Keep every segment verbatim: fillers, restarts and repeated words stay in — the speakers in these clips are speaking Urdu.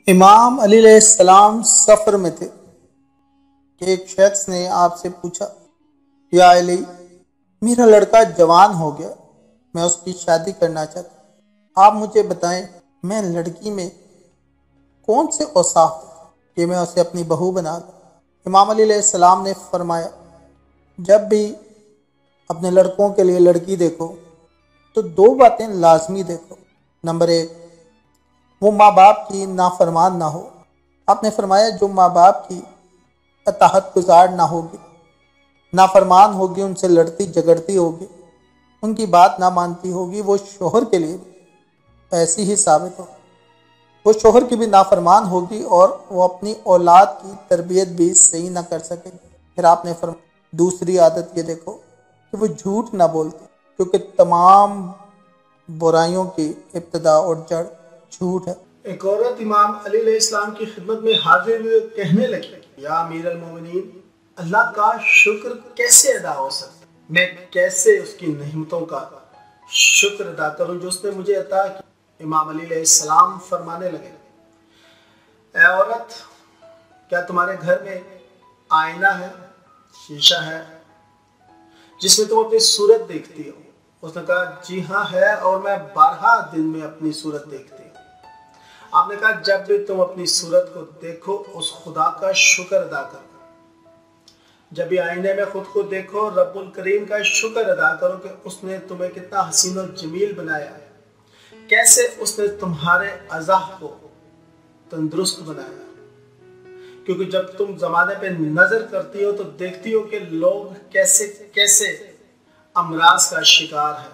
امام علی علیہ السلام سفر میں تھے کہ ایک شخص نے آپ سے پوچھا، یا علی، میرا لڑکا جوان ہو گیا، میں اس کی شادی کرنا چاہتا ہوں، آپ مجھے بتائیں میں لڑکی میں کون سے اوصاف کہ میں اسے اپنی بہو بنا لوں۔ امام علی علیہ السلام نے فرمایا، جب بھی اپنے لڑکوں کے لیے لڑکی دیکھو تو دو باتیں لازمی دیکھو۔ نمبر ایک، وہ ماں باپ کی نافرمان نہ ہو۔ آپ نے فرمایا جو ماں باپ کی اطاعت گزار نہ ہوگی، نافرمان ہوگی، ان سے لڑتی جگڑتی ہوگی، ان کی بات نہ مانتی ہوگی، وہ شوہر کے لیے ایسی ہی ثابت ہو، وہ شوہر کی بھی نافرمان ہوگی اور وہ اپنی اولاد کی تربیت بھی صحیح نہ کر سکے گی۔ پھر آپ نے فرمایا دوسری عادت یہ دیکھو کہ وہ جھوٹ نہ بولتی، کیونکہ تمام برائیوں کی ابتدا اور جڑ جھوٹ ہے۔ ایک عورت امام علی علیہ السلام کی خدمت میں حاضر ہوئے کہنے لگی، یا امیر المومنین، اللہ کا شکر کیسے ادا ہو سکتا ہے؟ میں کیسے اس کی نعمتوں کا شکر ادا کروں جو اس نے مجھے عطا کی؟ امام علی علیہ السلام فرمانے لگے، اے عورت، کیا تمہارے گھر میں آئینہ ہے، شیشہ ہے جس میں تم اپنی صورت دیکھتی ہو؟ اس نے کہا جی ہاں ہے، اور میں بارہا دن میں اپنی صورت دیکھتی ہوں۔ آپ نے کہا جب بھی تم اپنی صورت کو دیکھو اس خدا کا شکر ادا کرو، جب بھی آئینے میں خود کو دیکھو رب الکریم کا شکر ادا کرو کہ اس نے تمہیں کتنا حسین و جمیل بنایا ہے، کیسے اس نے تمہارے اعضاء کو تندرست بنایا، کیونکہ جب تم زمانے پہ نظر کرتی ہو تو دیکھتی ہو کہ لوگ کیسے کیسے امراض کا شکار ہے،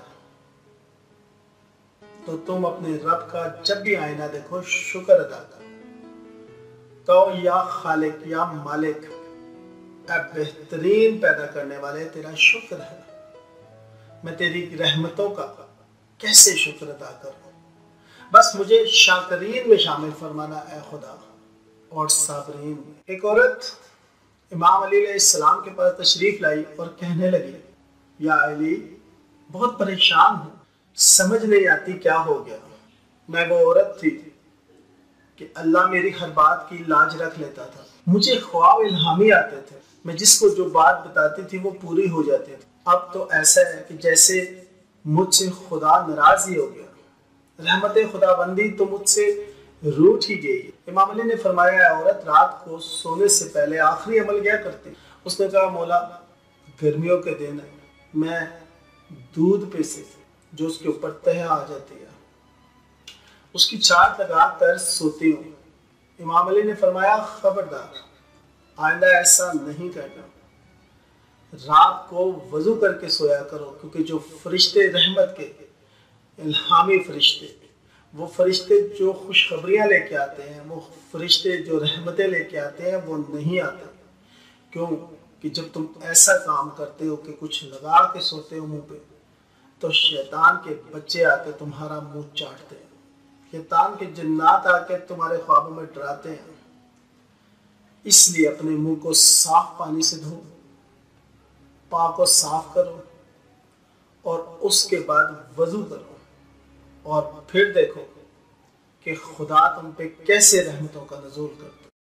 تو تم اپنے رب کا جب بھی آئینہ دیکھو شکر ادا کرو، کہو یا خالق، یا مالک، اے بہترین پیدا کرنے والے، تیرا شکر ہے، میں تیری رحمتوں کا کیسے شکر ادا کروں، بس مجھے شاکرین میں شامل فرمانا اے خدا، اور صابرین میں۔ ایک عورت امام علی علیہ السلام کے پاس تشریف لائی اور کہنے لگی، یا علی، بہت پریشان ہوں، سمجھ نہیں آتی کیا ہو گیا۔ میں وہ عورت تھی کہ اللہ میری ہر بات کی لاج رکھ لیتا تھا، مجھے خواب الہامی آتے تھے، میں جس کو جو بات بتاتی تھی وہ پوری ہو جاتی تھی۔ اب تو ایسا ہے کہ جیسے مجھ سے خدا ناراض ہی ہو گیا، رحمت خدا بندی تو مجھ سے روٹ ہی گئی۔ امام علی نے فرمایا، اے عورت، رات کو سونے سے پہلے آخری عمل کیا کرتی؟ اس نے کہا مولا، گرمیوں کے دن میں دودھ پہ سے جو اس کے اوپر تہ آ جاتی ہے اس کی چاٹ لگا کر سوتی ہوں۔ امام علی نے فرمایا خبردار، آئندہ ایسا نہیں کرنا، رات کو وضو کر کے سویا کرو، کیونکہ جو فرشتے رحمت کے الہامی فرشتے، وہ فرشتے جو خوشخبریاں لے کے آتے ہیں، وہ فرشتے جو رحمتیں لے کے آتے ہیں، وہ نہیں آتے۔ کیوں کہ جب تم ایسا کام کرتے ہو کہ کچھ لگا کے سوتے ہو منہ پہ، تو شیطان کے بچے آ کے تمہارا منہ چاٹتے ہیں، شیطان کے جنات آ کے تمہارے خوابوں میں ڈراتے ہیں۔ اس لیے اپنے منہ کو صاف پانی سے دھو، پاک کو صاف کرو، اور اس کے بعد وضو کرو، اور پھر دیکھو کہ خدا تم پہ کیسے رحمتوں کا نزول کرتا ہے۔